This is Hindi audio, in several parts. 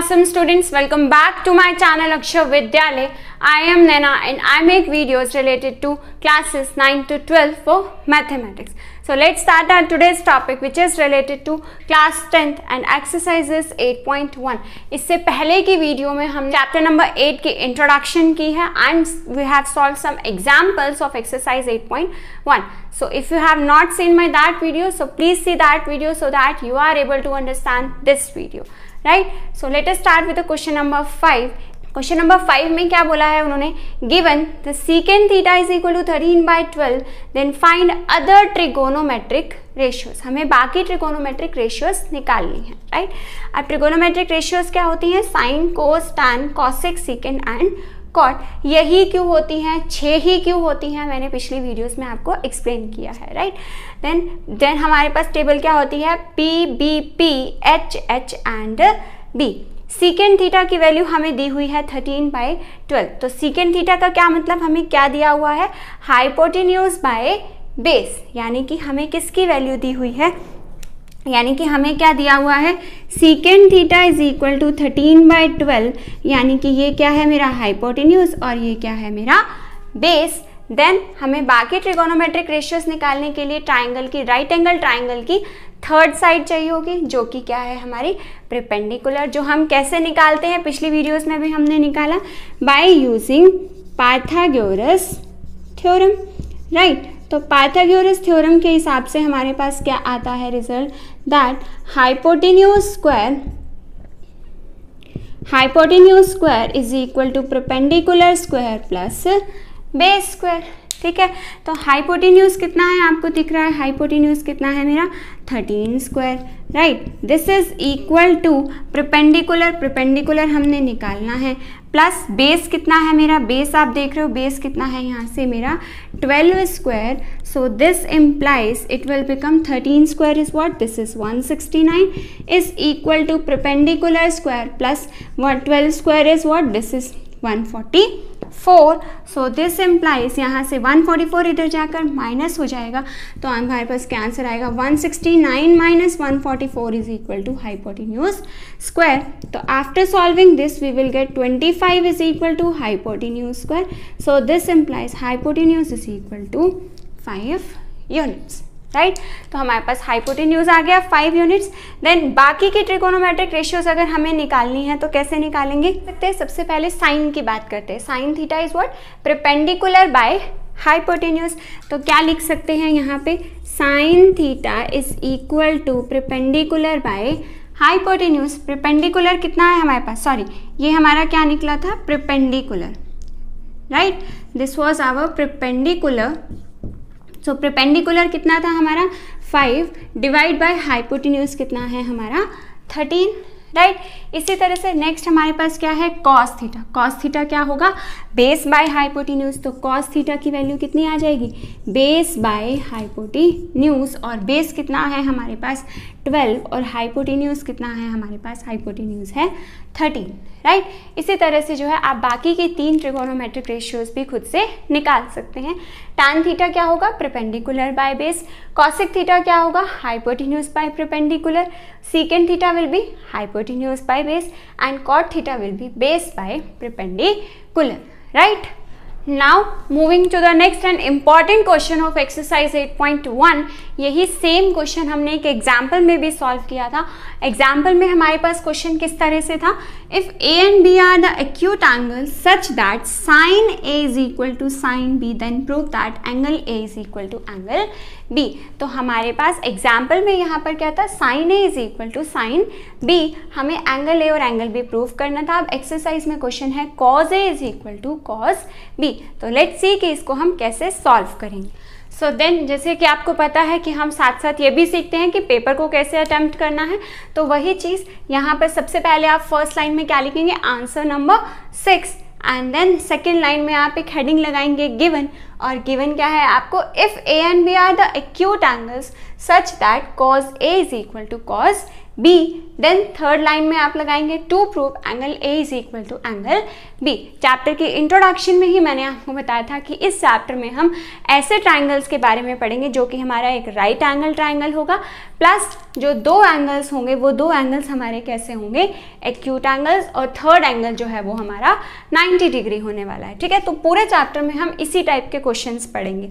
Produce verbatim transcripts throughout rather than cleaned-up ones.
awesome students, welcome back to my channel Akshar Vidyalay. I am Naina and I make videos related to classes nine to twelve for mathematics. So let's start our today's topic which is related to class tenth and exercises eight point one. इससे पहले की वीडियो में हम चैप्टर नंबर एट की इंट्रोडक्शन की है and we have solved some examples of exercise eight point one. So if you have not seen my that video, so please see that video so that you are able to understand this video. Right? So let us start with the question number five. Question number five में क्या बोला है उन्होंने, given the secant theta is equal to thirteen by twelve then find other trigonometric ratios. हमें बाकी ट्रिगोनोमेट्रिक रेशियोज निकालनी है. राइट, अब ट्रिगोनोमेट्रिक रेशियोज क्या होती हैं, sine, cos, tan, cosec, secant and cot. यही क्यों होती हैं, छः ही क्यों होती हैं, मैंने पिछली वीडियोस में आपको एक्सप्लेन किया है. राइट, देन देन हमारे पास टेबल क्या होती है, P B P H H and B. Secant theta की वैल्यू हमें दी हुई है थर्टीन बाई ट्वेल्व. तो सीकेंट थीटा का क्या मतलब, हमें क्या दिया हुआ है, हाइपोटेन्यूज बाय बेस, यानी कि हमें किसकी वैल्यू दी हुई है, यानी कि हमें क्या दिया हुआ है, secant theta is equal to thirteen by twelve, यानी कि ये क्या है मेरा हाइपोटेन्यूज और ये क्या है मेरा बेस. देन हमें बाकी ट्रिगोनोमेट्रिक रेशियोज निकालने के लिए ट्राइंगल की, राइट एंगल ट्राइंगल की थर्ड साइड चाहिए होगी, जो कि क्या है हमारी परपेंडिकुलर. जो हम कैसे निकालते हैं, पिछली वीडियोस में भी हमने निकाला, by using Pythagoras theorem. Right, तो पाइथागोरस थ्योरम के हिसाब से हमारे पास क्या आता है result, that hypotenuse square hypotenuse square is equal to perpendicular square plus base square. ठीक है, तो हाइपोटेन्यूज कितना है आपको दिख रहा है, हाइपोटेन्यूज कितना है मेरा thirteen square. Right, this is equal to perpendicular, perpendicular हमने निकालना है, प्लस बेस कितना है मेरा, बेस आप देख रहे हो बेस कितना है यहाँ से मेरा twelve square. So this implies it will become thirteen square is what, this is one sixty nine is equal to perpendicular square plus what twelve square is what, this is one forty four. So this implies यहाँ से वन फोर्टी फोर इधर जाकर माइनस हो जाएगा, तो हमारे पास क्या आंसर आएगा, one sixty nine minus one forty four is equal to hypotenuse square. तो after solving this we will get twenty five is equal to hypotenuse square. So this implies hypotenuse is equal to five units. Right, तो हमारे पास हाइपोटेन्यूज आ गया फाइव यूनिट्स. देन बाकी की ट्रिगोनोमेट्रिक रेशियोज अगर हमें निकालनी है तो कैसे निकालेंगे, सकते हैं सबसे पहले साइन की बात करते हैं. Sine theta is what, perpendicular by hypotenuse. तो क्या लिख सकते हैं यहाँ पे, sine theta is equal to perpendicular by hypotenuse. Perpendicular कितना है हमारे पास, सॉरी ये हमारा क्या निकला था, perpendicular. Right, this was our perpendicular. So perpendicular कितना था हमारा फाइव, डिवाइड बाय हाइपोटेन्यूज कितना है हमारा थर्टीन. राइट, इसी तरह से नेक्स्ट हमारे पास क्या है, कॉस थीटा. कॉस थीटा क्या होगा, बेस बाय हाइपोटेन्यूज. तो कॉस थीटा की वैल्यू कितनी आ जाएगी, बेस बाय हाइपोटेन्यूज, और बेस कितना है हमारे पास ट्वेल्व और हाइपोटेन्यूज कितना है हमारे पास, हाइपोटेन्यूज है थर्टीन. राइट, इसी तरह से जो है आप बाकी की तीन ट्रिगोनोमेट्रिक रेशियोज भी खुद से निकाल सकते हैं. टैन थीटा क्या होगा, perpendicular by base. Cosec theta क्या होगा, hypotenuse by perpendicular. Secant theta will be hypotenuse by base and cot theta will be base by perpendicular. Right, now moving to the next and important question of exercise eight point one. यही सेम क्वेश्चन हमने एक एग्जाम्पल में भी सॉल्व किया था. एग्जाम्पल में हमारे पास क्वेश्चन किस तरह से था, if A and B are the acute angle such that sine A is equal to sine B then prove that angle A is equal to angle B. तो हमारे पास एग्जाम्पल में यहाँ पर क्या था, sine A is equal to sine B, हमें एंगल ए और एंगल बी प्रूव करना था. अब एक्सरसाइज में क्वेश्चन है cos A is equal to cos B. तो लेट्स सी कि इसको हम कैसे सॉल्व करेंगे. सो so देन जैसे कि आपको पता है कि हम साथ साथ ये भी सीखते हैं कि पेपर को कैसे अटेम्प्ट करना है, तो वही चीज़ यहाँ पर सबसे पहले आप फर्स्ट लाइन में क्या लिखेंगे, answer number six, and then second line में आप एक हेडिंग लगाएंगे गिवन, और गिवन क्या है आपको, if A and B are the acute angles such that cos A is equal to cos B. Then third line में आप लगाएंगे to prove angle A is equal to angle B. Chapter के इंट्रोडक्शन में ही मैंने आपको बताया था कि इस चैप्टर में हम ऐसे ट्राइंगल्स के बारे में पढ़ेंगे जो कि हमारा एक राइट एंगल ट्राइंगल होगा, प्लस जो दो एंगल्स होंगे वो दो एंगल्स हमारे कैसे होंगे, एक्यूट एंगल्स, और थर्ड एंगल जो है वो हमारा नाइन्टी डिग्री होने वाला है। ठीक है, तो पूरे चैप्टर में हम इसी टाइप के क्वेश्चंस पढ़ेंगे।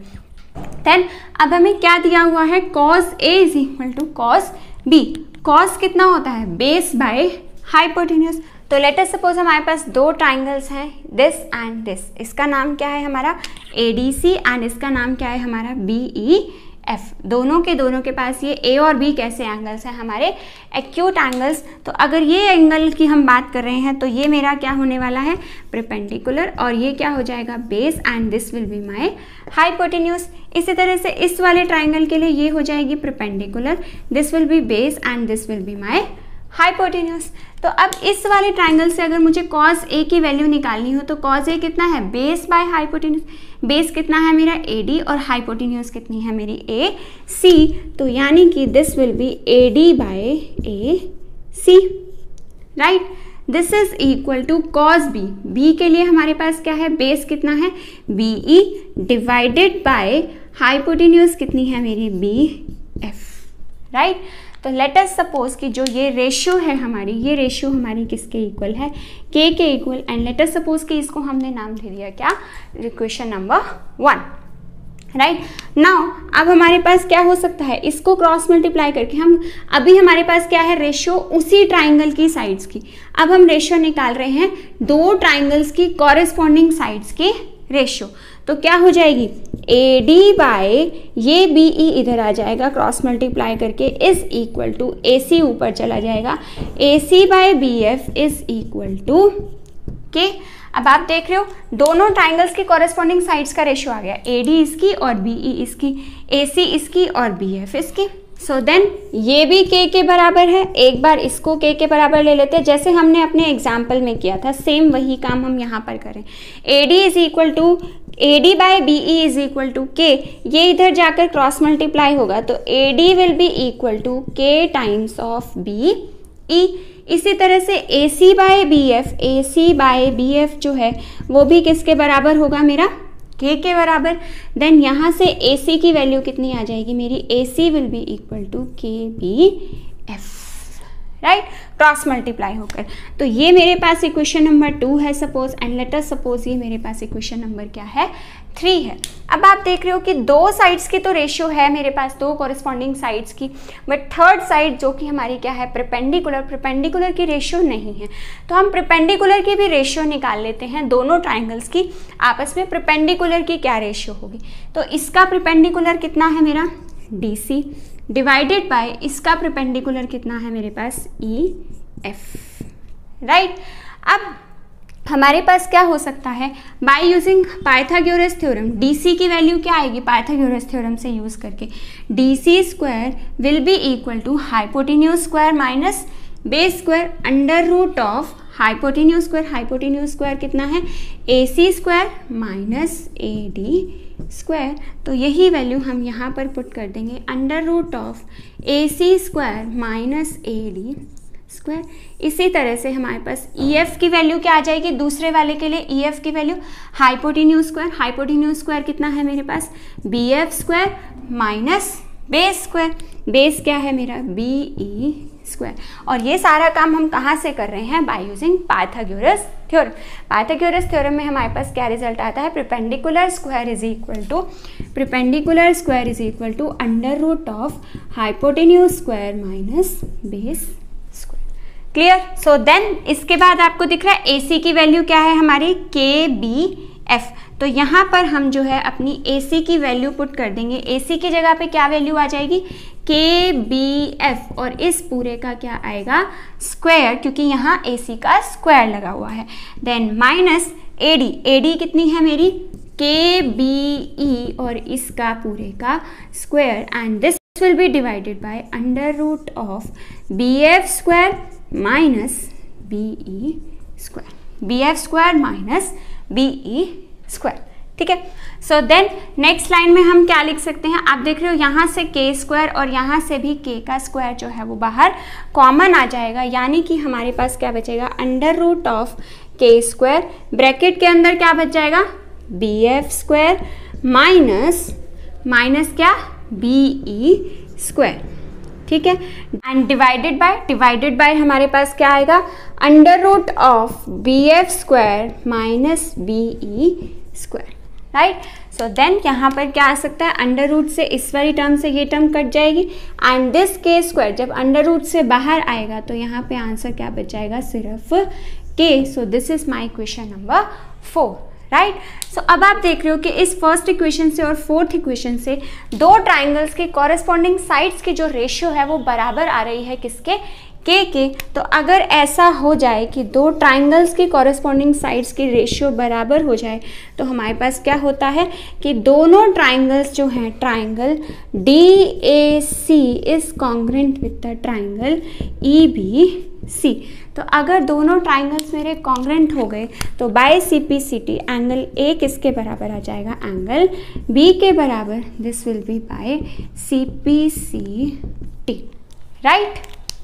देन अब हमें क्या दिया हुआ है, cos A is equal to cos B. Cos कितना होता है, बेस बाय हाइपोटेन्यूज। तो लेट अस सपोज हमारे पास दो ट्राइंगल्स हैं, दिस एंड दिस। इसका नाम क्या है हमारा ए डी सी एंड इसका नाम क्या है हमारा बी ई एफ। दोनों के दोनों के पास ये ए और बी कैसे एंगल्स हैं, हमारे एक्यूट एंगल्स। तो अगर ये एंगल की हम बात कर रहे हैं तो ये मेरा क्या होने वाला है, परपेंडिकुलर, और ये क्या हो जाएगा, base, and this will be my hypotenuse. इसी तरह से इस वाले ट्राइंगल के लिए ये हो जाएगी perpendicular, this will be base and this will be my hypotenuse. तो अब इस वाले ट्राइंगल से अगर मुझे कॉस ए की वैल्यू निकालनी हो तो कॉस ए कितना है, बेस बाय हाइपोटेन्यूज। बेस कितना है मेरा ए डी और हाइपोटेन्यूज कितनी है मेरी ए सी। तो यानी कि this will be A D by A C, right. This is equal to cos B. B के लिए हमारे पास क्या है, बेस कितना है B E divided by hypotenuse कितनी है मेरी बी एफ, राइट। तो लेट अस सपोज कि जो ये रेशियो है हमारी, ये रेशियो हमारी किसके इक्वल है, के के equal. And let us suppose कि इसको हमने नाम दे दिया क्या, equation number one, right. Now अब हमारे पास क्या हो सकता है, इसको क्रॉस मल्टीप्लाई करके हम, अभी हमारे पास क्या है, रेशियो उसी ट्राइंगल की साइड्स की। अब हम रेशियो निकाल रहे हैं दो ट्राइंगल्स की कॉरेस्पॉन्डिंग साइड्स की रेशियो। तो क्या हो जाएगी, ए डी बाय ये बी ई इधर आ जाएगा क्रॉस मल्टीप्लाई करके, is equal to A C ऊपर चला जाएगा, A C by B F is equal to k. अब आप देख रहे हो दोनों ट्राइंगल्स की कॉरेस्पॉन्डिंग साइड्स का रेशियो आ गया, ए डी इसकी और बी ई इसकी, ए सी इसकी और बी एफ इसकी। सो देन ये भी के के बराबर है, एक बार इसको के के बराबर ले लेते हैं, जैसे हमने अपने एग्जाम्पल में किया था सेम वही काम हम यहाँ पर करें। A D is equal to A D by B E is equal to k, ये इधर जाकर क्रॉस मल्टीप्लाई होगा तो A D will be equal to k times of B E. इसी तरह से A C by B F, A C by B F जो है वो भी किसके बराबर होगा मेरा, के के बराबर। देन यहाँ से ए सी की वैल्यू कितनी आ जाएगी मेरी, A C will be equal to k B F, right, cross multiply होकर। तो ये मेरे पास इक्वेशन नंबर टू है suppose, and let us suppose ये मेरे पास इक्वेशन नंबर क्या है, थ्री है। अब आप देख रहे हो कि दो साइड्स की तो रेशियो है मेरे पास, दो कॉरेस्पॉन्डिंग साइड्स की, बट थर्ड साइड जो कि हमारी क्या है, परपेंडिकुलर, परपेंडिकुलर की रेशियो नहीं है। तो हम परपेंडिकुलर की भी रेशियो निकाल लेते हैं, दोनों ट्राइंगल्स की आपस में परपेंडिकुलर की क्या रेशियो होगी। तो इसका परपेंडिकुलर कितना है मेरा डी सी, डिवाइडेड बाय इसका परपेंडिकुलर कितना है मेरे पास ई एफ, राइट। अब हमारे पास क्या हो सकता है, by using Pythagoras theorem, DC की वैल्यू क्या आएगी पाइथागोरस थ्योरम से यूज करके, D C square will be equal to hypotenuse square minus base square under root of hypotenuse square, hypotenuse square कितना है A C square minus A D square. तो यही वैल्यू हम यहाँ पर पुट कर देंगे, under root of A C square minus A D square. इसी तरह से हमारे पास ई एफ की वैल्यू क्या आ जाएगी, दूसरे वाले के लिए ई एफ की value hypotenuse square, hypotenuse square कितना है मेरे पास B F square minus base square, base क्या है मेरा बी ई स्क्वायर। और ये सारा काम हम कहाँ से कर रहे हैं, by using Pythagoras theorem. Pythagoras theorem में हमारे पास क्या रिजल्ट आता है, perpendicular square is equal to perpendicular square is equal to under root of hypotenuse square minus base square. Clear. So then इसके बाद आपको दिख रहा है ए सी की वैल्यू क्या है हमारी के बी एफ। तो यहाँ पर हम जो है अपनी ए सी की वैल्यू पुट कर देंगे, ए सी की जगह पे क्या वैल्यू आ जाएगी के बी एफ, और इस पूरे का क्या आएगा स्क्वायर, क्योंकि यहाँ ए सी का स्क्वायर लगा हुआ है। Then minus A D, A D कितनी है मेरी के बी ई, और इसका पूरे का square, and this will be divided by under root of B F square minus B E square, B F square minus B E square. ठीक है। सो देन नेक्स्ट लाइन में हम क्या लिख सकते हैं, आप देख रहे हो यहाँ से के स्क्वायर और यहाँ से भी के का स्क्वायर जो है वो बाहर कॉमन आ जाएगा, यानी कि हमारे पास क्या बचेगा, under root of K square, bracket के अंदर क्या बच जाएगा, B F square minus minus क्या, बी ई स्क्वायर, ठीक है। And divided by, divided by हमारे पास क्या आएगा, under root of B F square minus B E square, right. So then यहाँ पर क्या आ सकता है, अंडर रूट से इस वाली टर्म से ये टर्म कट जाएगी एंड दिस के स्क्वायर जब अंडर रूट से बाहर आएगा तो यहाँ पे आंसर क्या बच जाएगा, सिर्फ K. So this is my equation number four, right. सो अब आप देख रहे हो कि इस फर्स्ट इक्वेशन से और फोर्थ इक्वेशन से दो ट्राइंगल्स के कॉरेस्पॉन्डिंग साइड्स की जो रेशियो है वो बराबर आ रही है, किसके, के के। तो अगर ऐसा हो जाए कि दो ट्राइंगल्स की कॉरेस्पॉन्डिंग साइड्स की रेशियो बराबर हो जाए तो हमारे पास क्या होता है कि दोनों ट्राइंगल्स जो हैं, triangle D A C is congruent with the triangle E B C. तो अगर दोनों ट्राइंगल्स मेरे कॉन्ग्रेंट हो गए तो by C P C T angle A किसके बराबर आ जाएगा, एंगल बी के बराबर, this will be by C P C T, right.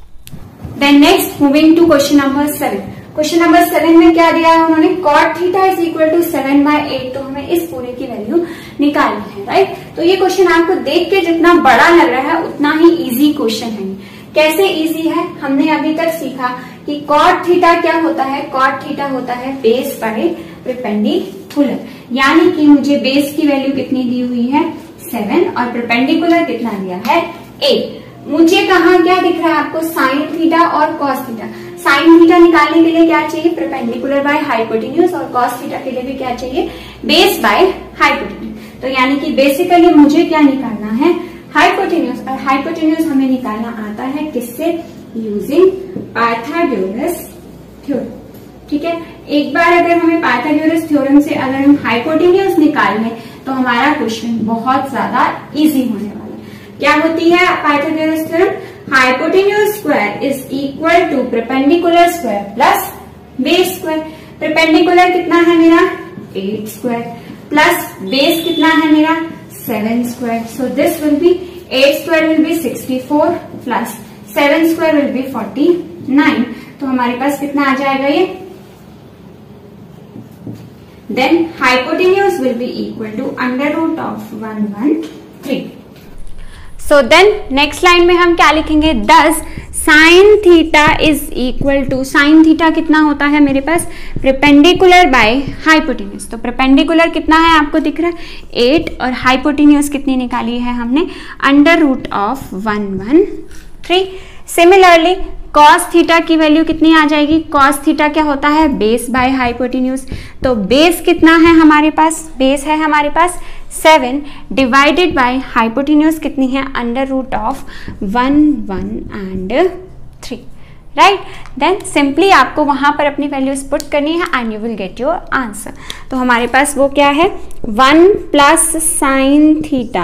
Then next moving to question number seven. Question number seven में क्या दिया है उन्होंने, cot theta is equal to seven by eight, तो हमें इस पूरे की वैल्यू निकालनी है, राइट। तो ये क्वेश्चन आपको देख के जितना बड़ा लग रहा है उतना ही इजी क्वेश्चन है। कैसे इजी है, हमने अभी तक सीखा कि कॉट थीटा क्या होता है, कॉट थीटा होता है बेस बाय परपेंडिकुलर, यानी कि मुझे बेस की वैल्यू कितनी दी हुई है, सेवन, और परपेंडिकुलर कितना दिया है, एट। मुझे कहाँ क्या दिख रहा है आपको, साइन थीटा और कॉस थीटा। साइन थीटा निकालने के लिए क्या चाहिए, परपेंडिकुलर बाय हाइपोटेन्यूज, और कॉस थीटा के लिए भी क्या चाहिए, बेस बाय हाइपोटेन्यूज। तो यानी कि बेसिकली मुझे क्या निकालना है, हाइपोटेन्यूज, और हाइपोटेन्यूज हमें निकालना आता है किससे, यूजिंग पाइथागोरस थ्योरम, ठीक है। एक बार अगर हमें पाइथागोरस थ्योरम से अगर हम हाइपोटेन्यूज निकाल लें तो हमारा क्वेश्चन बहुत ज्यादा इजी होने वाला है। क्या होती है Pythagoras theorem, hypotenuse square is equal to perpendicular square plus base square. Perpendicular कितना है मेरा, एट स्क्वायर, प्लस बेस कितना है मेरा, seven square. So this will be, eight square will be sixty four plus seven square will be forty nine. तो हमारे पास कितना आ जाएगा ये, then hypotenuse will be equal to under root of one one three. So then next line में हम क्या लिखेंगे, thus sine theta is equal to, sine theta कितना होता है मेरे पास, परपेंडिकुलर बाय हाइपोटेन्यूज। तो परपेंडिकुलर कितना है आपको दिख रहा है, एट, और हाइपोटेन्यूज कितनी निकाली है हमने, under root of one one three. Similarly cos theta की वैल्यू कितनी आ जाएगी, कॉस थीटा क्या होता है, बेस बाय हाइपोटेन्यूज। तो बेस कितना है हमारे पास, बेस है हमारे पास सेवन, डिवाइडेड बाय हाइपोटेन्यूज कितनी है, under root of one one and three, right. Then simply आपको वहां पर अपनी वैल्यूज पुट करनी है and you will get your answer. तो हमारे पास वो क्या है, one plus sine theta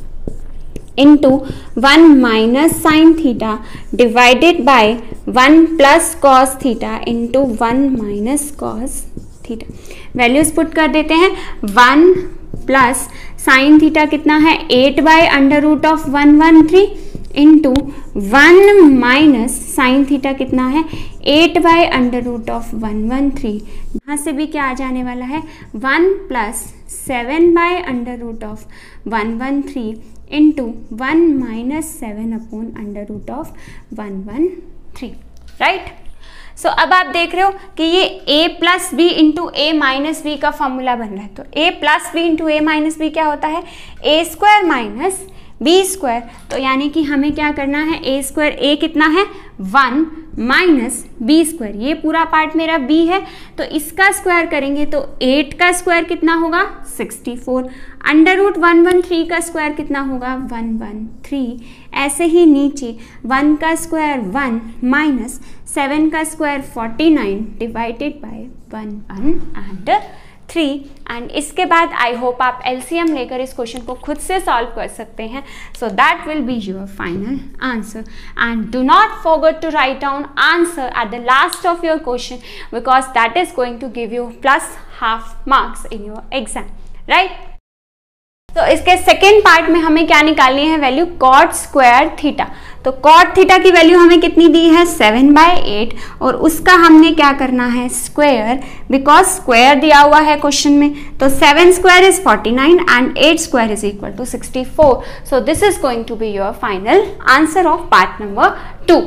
into one minus sine theta divided by one plus cos theta into one minus cos theta. Values put कर देते हैं, वन प्लस साइन थीटा कितना है, eight by under root of one one three into one minus sine theta कितना है, eight by under root of one one three. यहाँ से भी क्या आ जाने वाला है, one plus seven by under root of one one three into one minus seven upon under root of one one three, right. सो अब आप देख रहे हो कि ये a plus B into A minus B का फॉर्मूला बन रहा है। तो a plus B into A minus B क्या होता है, A square minus B square. तो यानी कि हमें क्या करना है, ए स्क्वायर, ए कितना है वन माइनस बी स्क्वायर, ये पूरा पार्ट मेरा b है, तो इसका स्क्वायर करेंगे तो एट का स्क्वायर कितना होगा, sixty four, under root one one three का स्क्वायर कितना होगा, वन वन थ्री। ऐसे ही नीचे वन का स्क्वायर वन माइनस सेवन का square forty nine divided by one one and three. And इसके बाद आई होप आप एलसीएम लेकर इस क्वेश्चन को खुद से सॉल्व कर सकते हैं। So that will be your final answer and do not forget to write down answer at the last of your question because that is going to give you plus half marks in your exam, right right? तो इसके सेकेंड पार्ट में हमें क्या निकालनी है वैल्यू, कॉट स्क्वायर थीटा। तो कॉट थीटा की वैल्यू हमें कितनी दी है, सेवन बाय एट, और उसका हमने क्या करना है स्क्वायर, बिकॉज स्क्वायर दिया हुआ है क्वेश्चन में। तो seven square is forty nine and eight square is equal to sixty four. So this is going to be your final answer of part number two.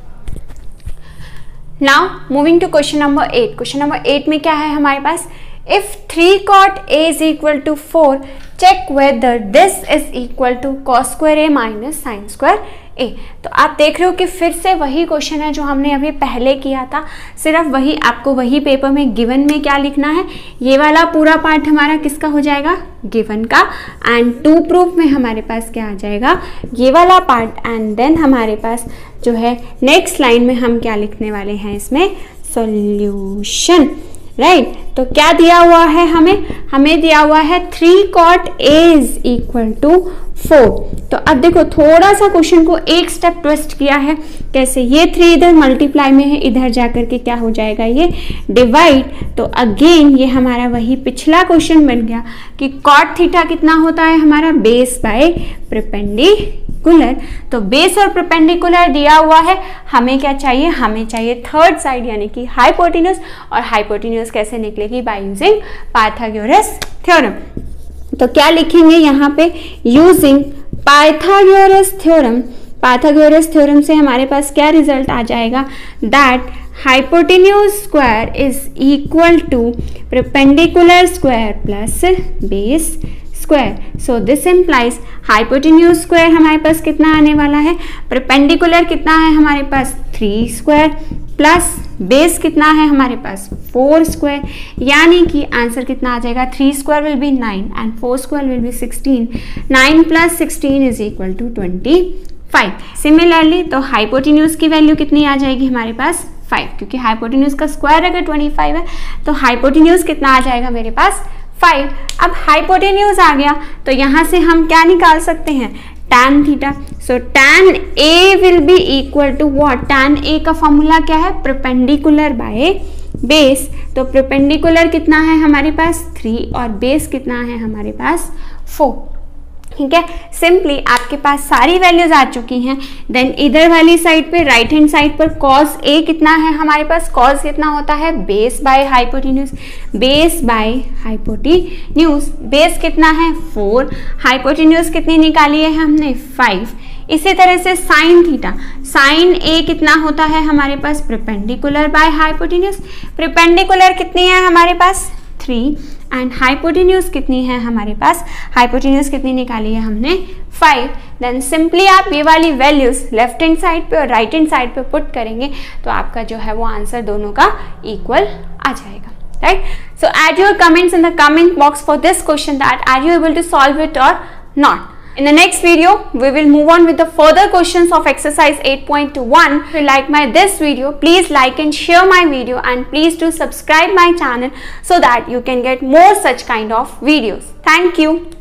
Now moving to question number eight. Question number eight में क्या है हमारे पास, if three cot a is equal to four, check whether this is equal to cos square a minus sin square a। तो आप देख रहे हो कि फिर से वही क्वेश्चन है जो हमने अभी पहले किया था, सिर्फ वही आपको वही पेपर में गिवन में क्या लिखना है, ये वाला पूरा पार्ट हमारा किसका हो जाएगा, गिवन का, एंड टू प्रूफ में हमारे पास क्या आ जाएगा, ये वाला पार्ट, एंड देन हमारे पास जो है नेक्स्ट लाइन में हम क्या लिखने वाले हैं इसमें, सॉल्यूशन। Right right? तो क्या दिया हुआ है हमें, हमें दिया हुआ है three cot A is equal to four. तो अब देखो थोड़ा सा क्वेश्चन को एक स्टेप ट्विस्ट किया है, कैसे, ये थ्री इधर मल्टीप्लाई में है, इधर जाकर के क्या हो जाएगा ये डिवाइड। तो अगेन ये हमारा वही पिछला क्वेश्चन बन गया कि कॉट थीटा कितना होता है हमारा, बेस बाय परपेंडिकुलर। तो बेस और परपेंडिकुलर दिया हुआ है, हमें क्या चाहिए, हमें चाहिए थर्ड साइड यानी कि हाइपोटेन्यूज, और हाइपोटेन्यूज कैसे निकलेगी, बाय यूजिंग पाइथागोरस थ्योरम। तो क्या लिखेंगे यहाँ पे, using Pythagoras theorem. Pythagoras theorem से हमारे पास क्या रिजल्ट आ जाएगा, that hypotenuse square is equal to perpendicular square plus base square. So this implies hypotenuse square हमारे पास कितना आने वाला है, परपेंडिकुलर कितना है हमारे पास थ्री स्क्वायर, प्लस बेस कितना है हमारे पास फोर स्क्वायर, यानी कि आंसर कितना आ जाएगा, three square will be nine and four square will be sixteen. Nine plus sixteen is equal to twenty five. Similarly तो हाइपोटेन्यूज की वैल्यू कितनी आ जाएगी हमारे पास फाइव, क्योंकि हाइपोटेन्यूज का स्क्वायर अगर ट्वेंटी फाइव है तो हाइपोटेन्यूज कितना आ जाएगा मेरे पास फाइव। अब हाइपोटेन्यूज आ गया तो यहाँ से हम क्या निकाल सकते हैं, tan theta. So tan a will be equal to what, tan a का फॉर्मूला क्या है, परपेंडिकुलर बाय बेस। तो परपेंडिकुलर कितना है हमारे पास थ्री और बेस कितना है हमारे पास फोर। ठीक है, सिंपली आपके पास सारी वैल्यूज आ चुकी हैं। देन इधर वाली साइड पे राइट हैंड साइड पर cos a कितना है हमारे पास, cos कितना होता है, base by hypotenuse, base by hypotenuse, base कितना है फोर, हाइपोटेन्यूज कितनी निकाली है हमने फाइव। इसी तरह से साइन थीटा, साइन a कितना होता है हमारे पास, परपेंडिकुलर बाय हाइपोटेन्यूज, परपेंडिकुलर कितनी है हमारे पास थ्री, एंड हाइपोटेन्यूज कितनी है हमारे पास, हाइपोटेन्यूज कितनी निकाली है हमने फाइव। देन सिंपली आप ये वाली वैल्यूज लेफ्ट हैंड साइड पे और राइट हैंड साइड पे पुट करेंगे तो आपका जो है वो आंसर दोनों का इक्वल आ जाएगा। Right, so add your comments in the comment box for this question that are you able to solve it और not. In the next video, we will move on with the further questions of exercise eight point one. If you like my this video, please like and share my video, and please do subscribe my channel so that you can get more such kind of videos. Thank you.